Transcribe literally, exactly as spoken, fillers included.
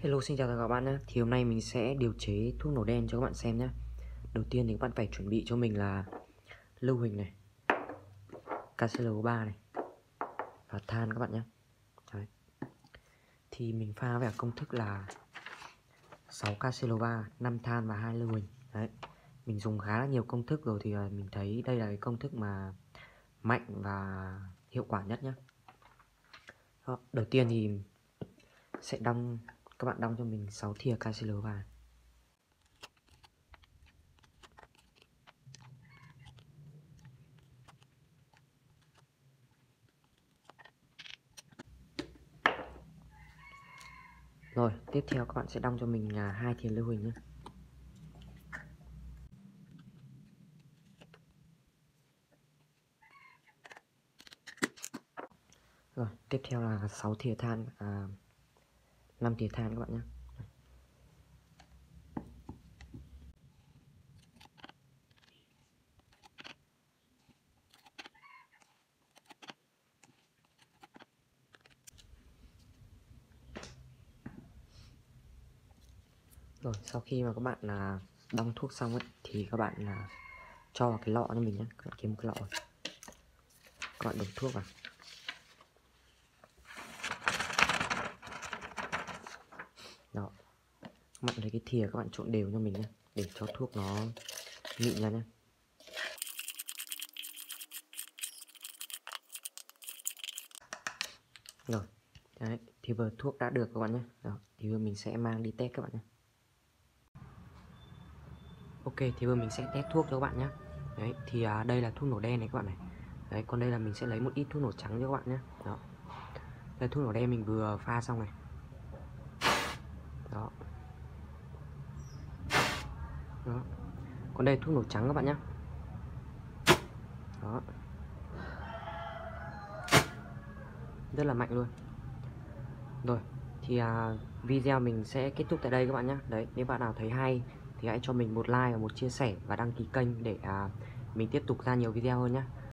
Hello, xin chào tất cả các bạn nhé. Thì hôm nay mình sẽ điều chế thuốc nổ đen cho các bạn xem nhé. Đầu tiên thì các bạn phải chuẩn bị cho mình là lưu huỳnh này, ca xê lờ o ba này và than các bạn nhé. Đấy. Thì mình pha với công thức là sáu ca xê lờ o ba, năm than và hai lưu huỳnh. Đấy. Mình dùng khá là nhiều công thức rồi thì mình thấy đây là cái công thức mà mạnh và hiệu quả nhất nhé. Đó. Đầu tiên thì sẽ đong các bạn đong cho mình sáu thìa ca xê lờ o ba. Rồi, tiếp theo các bạn sẽ đong cho mình là hai thìa lưu huỳnh nhé. Rồi, tiếp theo là sáu thìa than, à, năm thìa than các bạn nhé. Rồi, sau khi mà các bạn là đong thuốc xong ấy thì các bạn là cho vào cái lọ cho mình nhé. Các bạn kiếm một cái lọ, các bạn đổ thuốc vào. Đó, các bạn lấy cái thìa các bạn trộn đều cho mình nhé, để cho thuốc nó mịn ra nhé. Rồi, đấy, thì vừa thuốc đã được các bạn nhé. Đó, thì vừa mình sẽ mang đi test các bạn nhé. Ok, thì vừa mình sẽ test thuốc cho các bạn nhé. Đấy, thì à, đây là thuốc nổ đen này các bạn này. Đấy, còn đây là mình sẽ lấy một ít thuốc nổ trắng cho các bạn nhé. Đó, đây thuốc nổ đen mình vừa pha xong này. Đó. Đó. Còn đây thuốc nổ trắng các bạn nhé. Đó. Rất là mạnh luôn. Rồi, thì à, video mình sẽ kết thúc tại đây các bạn nhé. Đấy, nếu bạn nào thấy hay thì hãy cho mình một like và một chia sẻ và đăng ký kênh để à, mình tiếp tục ra nhiều video hơn nhé.